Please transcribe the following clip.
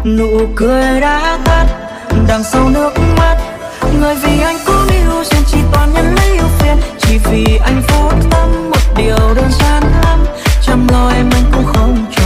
Nụ cười đã tắt đằng sau nước mắt. Người vì anh cũng yêu duyên chỉ toàn nhân lấy yêu phiền. Chỉ vì anh phút tâm một điều đơn giản lắm, chăm lo em anh cũng không cho.